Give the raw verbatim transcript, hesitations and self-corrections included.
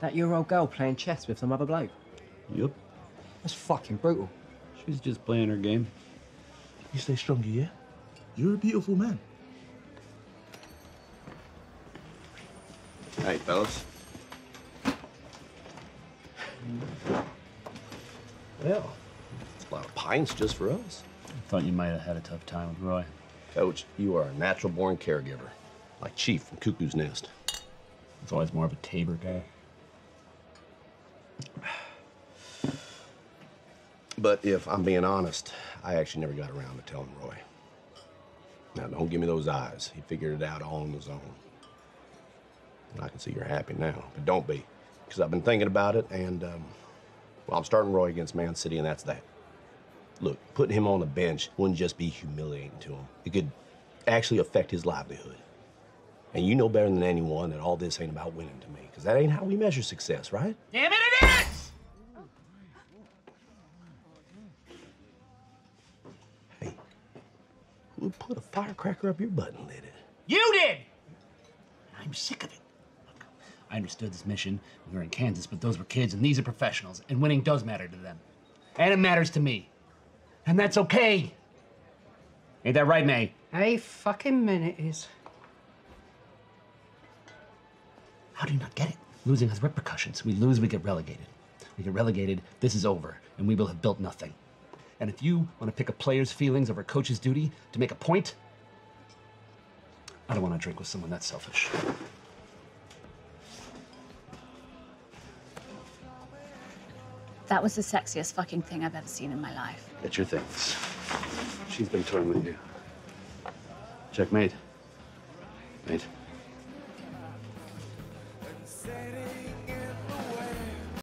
That your old girl playing chess with some other bloke? Yup. That's fucking brutal. She's just playing her game. You stay stronger, yeah? You're a beautiful man. Hey, fellas. Well, it's a lot of pints just for us. I thought you might have had a tough time with Roy. Coach, you are a natural-born caregiver, like Chief from Cuckoo's Nest. It's always more of a Tabor guy. But if I'm being honest, I actually never got around to telling Roy. Now, don't give me those eyes. He figured it out all on his own. I can see you're happy now, but don't be, because I've been thinking about it, and, um, well, I'm starting Roy against Man City, and that's that. Look, putting him on the bench wouldn't just be humiliating to him. It could actually affect his livelihood. And you know better than anyone that all this ain't about winning to me, because that ain't how we measure success, right? Damn it, it is! Hey, who put a firecracker up your butt and lit it? You did! I'm sick of it. Look, I understood this mission when we were in Kansas, but those were kids, and these are professionals, and winning does matter to them. And it matters to me. And that's okay. Ain't that right, May? Hey, fucking minute is. How do you not get it? Losing has repercussions. We lose, we get relegated. We get relegated, this is over, and we will have built nothing. And if you want to pick a player's feelings over a coach's duty to make a point, I don't want to drink with someone that's selfish. That was the sexiest fucking thing I've ever seen in my life. Get your things. She's been toying with you. Checkmate. Mate.